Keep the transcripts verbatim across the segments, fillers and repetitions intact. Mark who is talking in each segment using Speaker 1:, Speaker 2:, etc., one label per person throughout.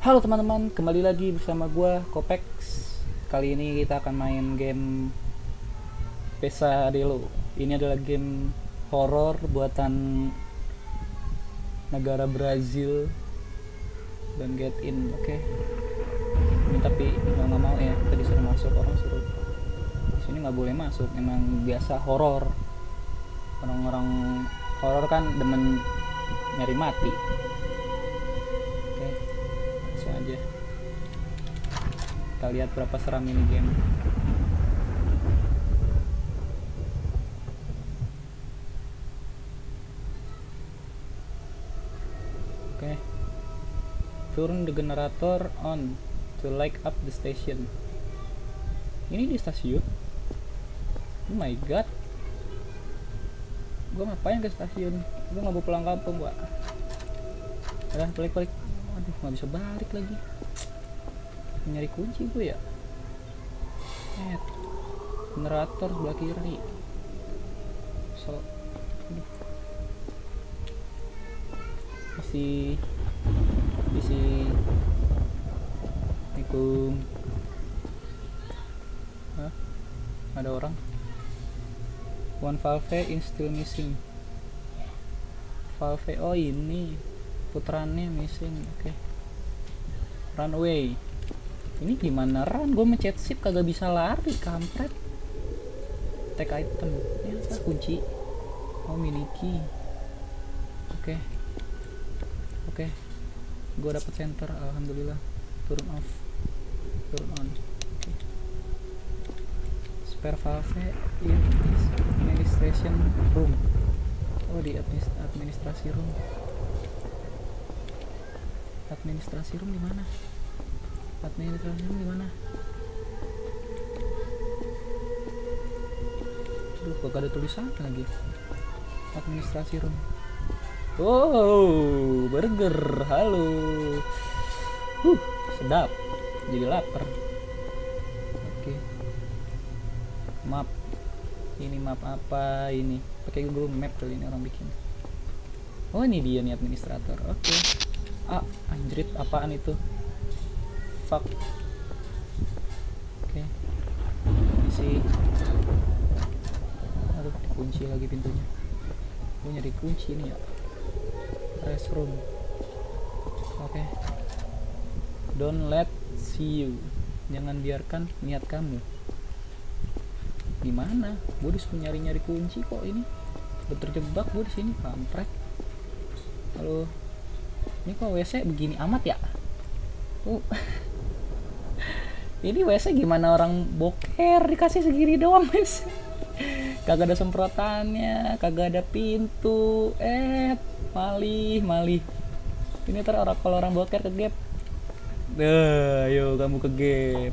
Speaker 1: Halo teman-teman, kembali lagi bersama gua Kopex. Kali ini kita akan main game Pesadelo. Ini adalah game horor buatan negara Brazil dan Get In. Oke. Okay. Ini tapi mau nggak mau ya, kita disuruh masuk, orang suruh. Di sini nggak boleh masuk. Emang biasa horor. Orang-orang horor kan demen nyari mati. Aja kita lihat berapa seram ini game. Oke, okay. Turn the generator on to light up the station. Ini di stasiun. Oh my god, gue ngapain ke stasiun? Gue nggak mau pulang kampung gua. Udah balik-balik. Aduh, nggak bisa balik lagi. Nyari kunci gue ya. Eh, generator sebelah kiri. So, aduh. Isi, isi. Assalamualaikum. Hah? Ada orang? One valve is still missing. Valve, oh ini. Putrannya missing. Oke, okay. Run away. Ini gimana run? Gue mencet shift kagak bisa lari, kampret. Take item. Ini apa? Kunci. Oh, miliki. Oke, okay. Oke, okay. Gue dapet center, alhamdulillah. Turn off, turn on. Okay. Spare valve in administration room. Oh, di administrasi room. Administrasi room di mana? Administrasi room di mana? Aduh, kok ada tulisan lagi. Administrasi room. Oh, burger. Halo. Huh, sedap. Jadi lapar. Oke. Map. Ini map apa ini? Pakai Google Map kali ini orang bikin. Oh, ini dia nih administrator. Oke. Ah, anjrit, apaan itu? Fuck. Oke. Okay. Isi. Aduh, dikunci lagi pintunya. Gue nyari kunci ini ya. Restroom. Oke. Okay. Don't let see you. Jangan biarkan niat kamu. Gimana? Gue disuruh nyari-nyari kunci kok ini. Udah terjebak gue di sini, kampret. Halo. Ini kok W C begini amat ya? Uh. Ini W C gimana orang boker dikasih segini doang, guys. Kagak ada semprotannya, kagak ada pintu. Eh, malih, malih. Ini ntar orang kalau orang boker ke gap. Dah, ayo kamu ke gap.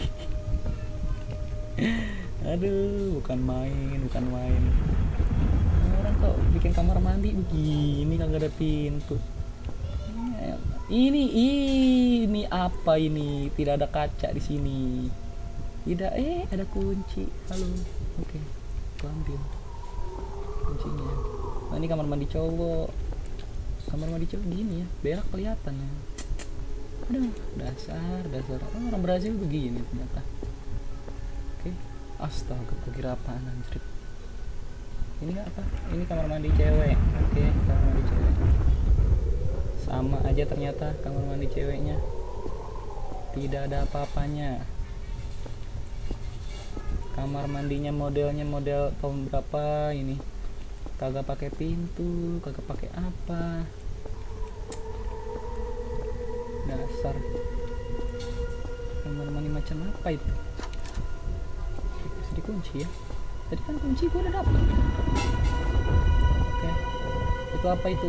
Speaker 1: Aduh, bukan main, bukan main. Orang kok bikin kamar mandi begini kagak ada pintu. Ini ini apa ini? Tidak ada kaca di sini. Tidak, eh ada kunci. Halo. Oke. Okay. Ambil kuncinya. Nah, ini kamar mandi cowok. Kamar mandi cowok gini ya, berak kelihatan ya. Aduh, dasar, dasar. Oh, orang Brazil begini ternyata. Oke. Okay. Astaga, kira apaan anjir. Ini apa? Ini kamar mandi cewek. Oke, okay, kamar mandi cewek. Sama aja ternyata kamar mandi ceweknya. Tidak ada apa-apanya. Kamar mandinya modelnya model tahun berapa ini? Kagak pakai pintu, kagak pakai apa. Dasar. Kamar mandi macam apa itu? Bisa dikunci ya. Tadi kan kunci gue udah dapet. Oke. Itu apa itu?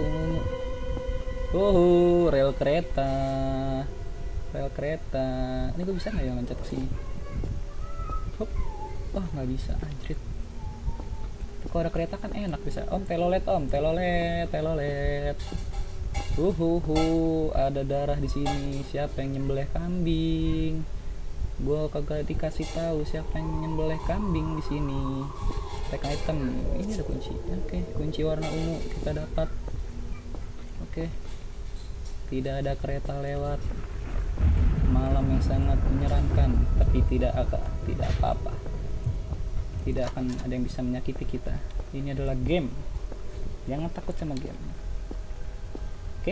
Speaker 1: Oh, rel kereta, rel kereta. Ini gue bisa nggak ya loncat ke sini? Hop, oh nggak bisa, anjrit. Kalau ada kereta kan enak bisa. Om telolet, om telolet, telolet. Uhuhu, ada darah di sini. Siapa yang nyembelih kambing? Gue kagak dikasih tahu siapa yang nyembelih kambing di sini. Take item. Ini ada kunci. Oke, kunci warna ungu kita dapat. Oke. Tidak ada kereta lewat. Malam yang sangat menyeramkan, tapi tidak akan tidak apa-apa. Tidak akan ada yang bisa menyakiti kita. Ini adalah game. Jangan takut sama game. Oke? Okay?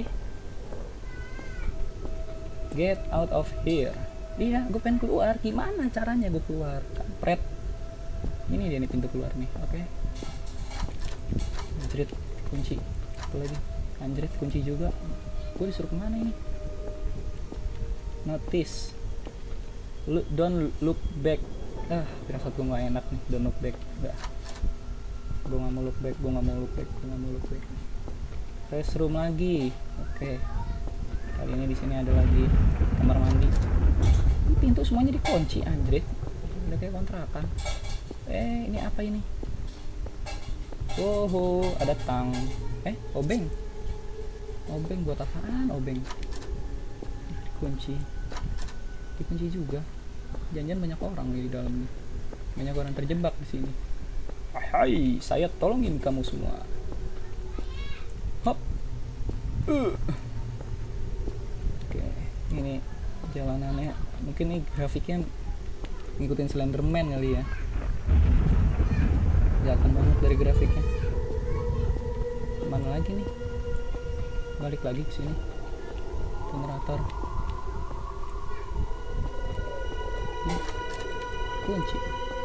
Speaker 1: Get out of here. Iya, gue pengen keluar. Gimana caranya gue keluar? Kampret. Ini dia nih pintu keluar nih. Oke. Okay. Anjrit, kunci. Apa lagi? Anjrit, kunci juga. Gue disuruh kemana ini? Notice. Look, don't look back. Ah, firasat gue gak enak nih. Don't look back. Enggak. Gue gak mau look back. Gue gak mau look back. Gue gak mau look back. Restroom lagi. Oke. Okay. Kali ini di sini ada lagi kamar mandi. Ini pintu semuanya dikunci, anjrit. Udah kayak kontrakan. Eh, ini apa ini? Oh, ada tang. Eh, obeng. Obeng buat apaan? Obeng. Dikunci. Dikunci juga. Jangan-jangan banyak orang nih di dalam nih. Banyak orang terjebak di sini. Hai, saya tolongin kamu semua. Hop. Uh. Oke, ini jalanannya. Mungkin nih grafiknya ngikutin Slenderman kali ya. Kelihatan banget dari grafiknya. Mana lagi nih? Balik lagi ke sini. Generator. Nih, kunci.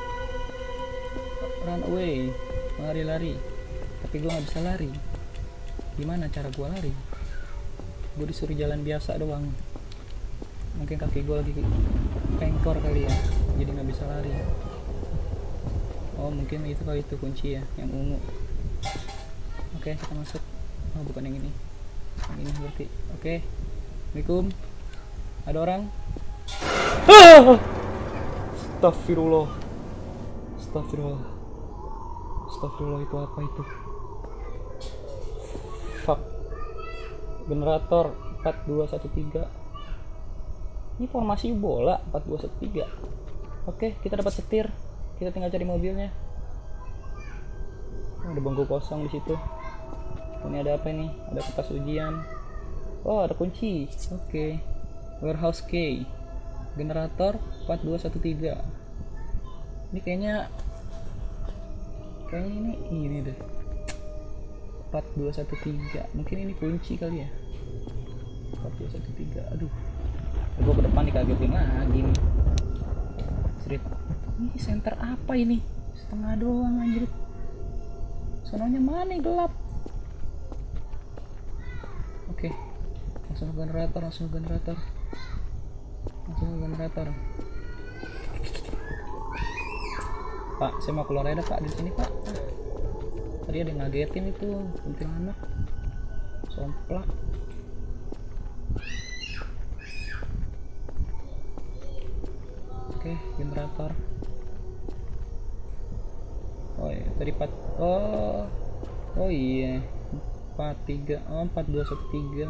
Speaker 1: Run away. Lari-lari. Tapi gua nggak bisa lari. Gimana cara gua lari? Gua disuruh jalan biasa doang. Mungkin kaki gua lagi pengkor kali ya, jadi nggak bisa lari. Oh, mungkin itu kali itu kunci ya, yang ungu. Oke, kita masuk. Oh, bukan yang ini. Yang ini berarti. Oke. Assalamualaikum. Ada orang? Ah! Astagfirullah. Astagfirullah. Astagfirullah, itu apa itu? Fuck. Generator empat dua satu tiga. Ini formasi bola empat dua satu tiga. Oke, kita dapat setir. Kita tinggal cari mobilnya. Oh, ada bangku kosong di situ. Ini ada apa ini? Ada kertas ujian. Oh, ada kunci. Oke. Warehouse key. Generator empat dua satu tiga. Ini kayaknya kayaknya ini ini deh. empat dua satu tiga. Mungkin ini kunci kali ya. empat dua satu tiga. Aduh. Gue ke depan dikagetin lagi nih. Street. Ini center apa ini? Setengah doang anjir. Sononya mana yang gelap? Oke. Langsung ke generator, langsung ke generator. Langsung ke generator. Pak, saya mau keluar aja Pak di sini Pak. Ah. Tadi ada yang ngagetin itu, kuntilanak. Somplak. Oke, generator. Oh iya, tadi empat. Oh. Oh iya. empat tiga. Oh, empat dua satu tiga.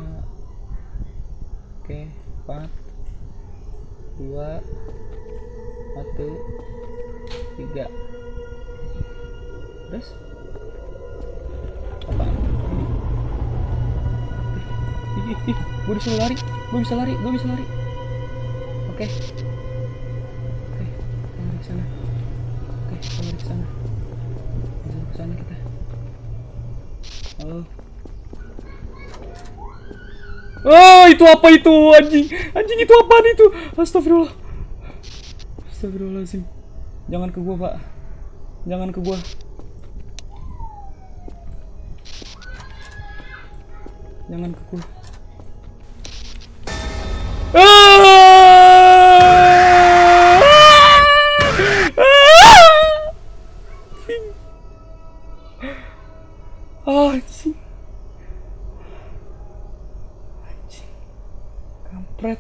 Speaker 1: Oke, empat dua satu tiga. Terus apa ini? Ih, ih, ih, gue bisa lari, gue bisa lari, gue bisa lari. Oke, oke, kita lari ke sana. Oke, kita lari ke sana. Kita ke sana kita. Halo. Oh, itu apa itu anjing? Anjing itu apa itu? Astagfirullah. Astagfirullahaladzim. Jangan ke gua, Pak. Jangan ke gua. Jangan ke gua. Ah, anjing. Anjing. Kampret.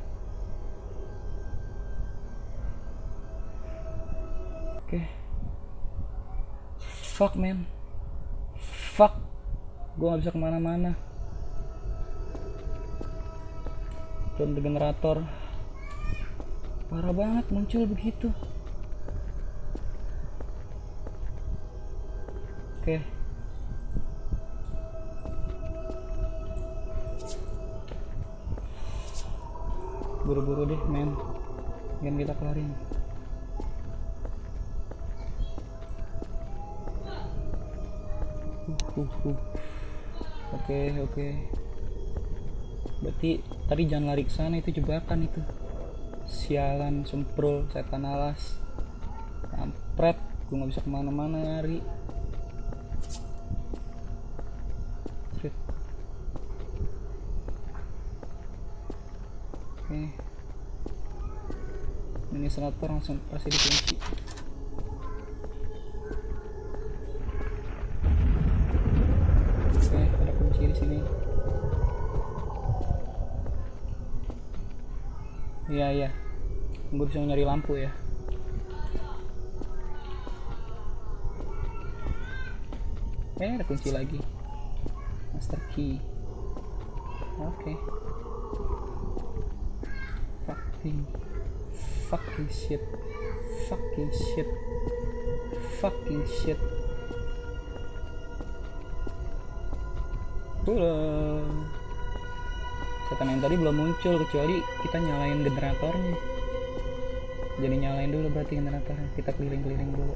Speaker 1: Oke. Fuck man. Fuck. Gua nggak bisa kemana-mana. Turun di generator. Parah banget muncul begitu. Oke. buru-buru deh men, kan kita kelarin. uh, uh, uh. Oke oke, berarti tadi jangan lari ke sana, itu jebakan itu. Sialan, semprul, setan alas, kampret, gue nggak bisa kemana-mana lari. Oke, ini senator langsung pasti dikunci. Oke, ada kunci di sini. Iya iya, gue bisa nyari lampu ya. Eh, ada kunci lagi, master key. Oke, fucking fucking shit, fucking shit, fucking shit. Pulang. Setan yang tadi belum muncul kecuali kita nyalain generatornya. Jadi nyalain dulu berarti generatornya. Kita keliling-keliling dulu.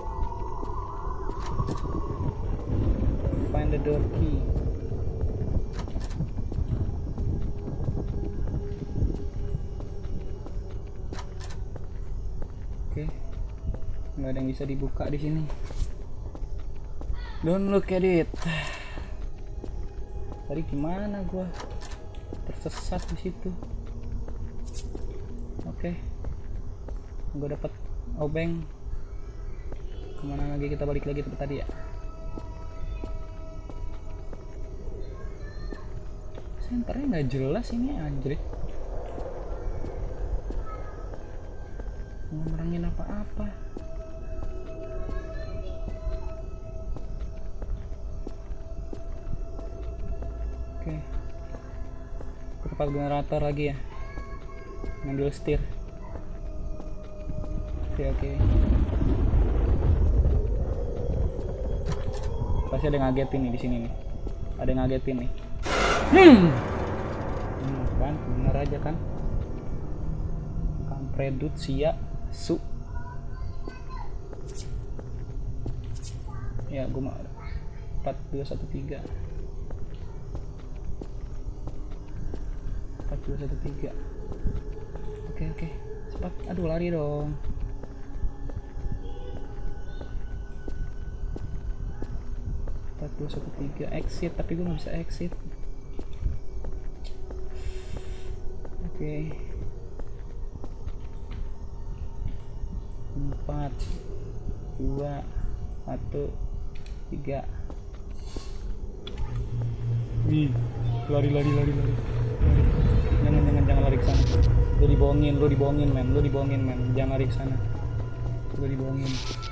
Speaker 1: Find the door key. Oke, nggak ada yang bisa dibuka di sini. Don't look at it. Tadi gimana gua? Tersesat di situ. Oke, gue dapat obeng. Kemana lagi? Kita balik lagi tempat tadi ya. Senternya nggak jelas ini anjir. Mau merangin apa-apa. Oke, tempat generator lagi ya, ngambil setir. Oke oke, pasti ada yang ngagetin nih di sini nih, ada yang ngagetin nih. Hmm, hmm kan bener aja kan, kampredut sia su. Ya gue mau empat dua satu tiga. empat dua satu tiga. Oke oke, cepat. Aduh, lari dong. empat dua satu tiga, exit, tapi gue nggak bisa exit. Oke. empat dua satu tiga. Wih, lari lari lari lari. Jangan jangan jangan lari ke sana. Lu dibohongin, lu dibohongin men, lu dibohongin men. Jangan lari ke sana. Lu dibohongin.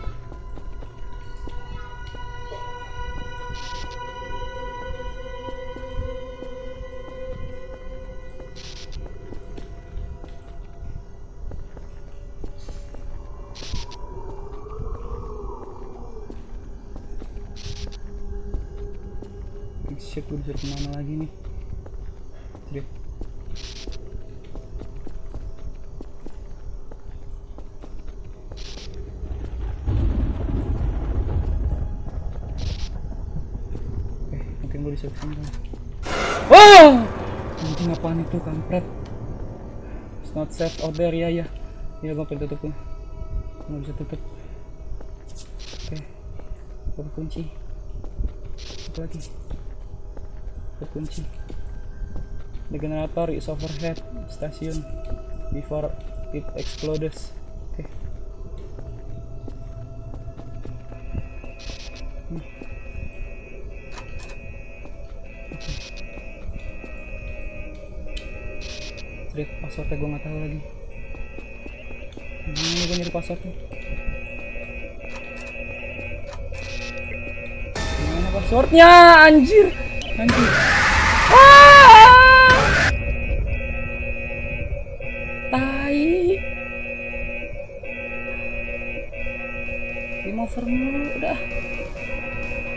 Speaker 1: Shit, gue disuruh kemana lagi nih? Trip. Oke, mungkin gue disuruh kesini. Oh! Anjing, apaan itu, kampret? It's not safe out there, ya ya. Ya, gue pengen tutup gue. Nggak bisa tutup. Oke, gue kunci. Apa lagi? Terkunci. The generator is overhead station before it explodes. Oke. Okay. Hmm. Okay. Passwordnya gue nggak tahu lagi. Gimana gue nyari passwordnya? Gimana passwordnya? Anjir. Anjir. Ah! Tai. Game over mulu udah.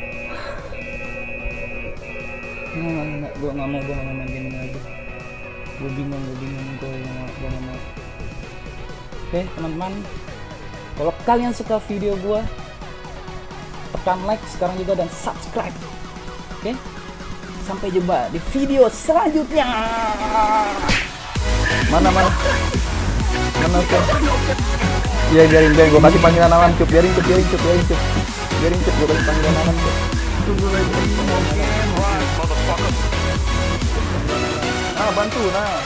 Speaker 1: Nggak, nggak, gue nggak mau, gue nggak mau main game ini lagi. Gue bingung, gue bingung gue gue mau. Oke teman-teman, kalau kalian suka video gue, tekan like sekarang juga dan subscribe. Oke, sampai jumpa di video selanjutnya. Mana mana mana tuh? Iya biarin biarin gue kasih panggilan alam cup, biarin cup, biarin cup, biarin cup, biarin cup, gue kasih panggilan alam cup. Tunggu lagi. Ah bantu nah.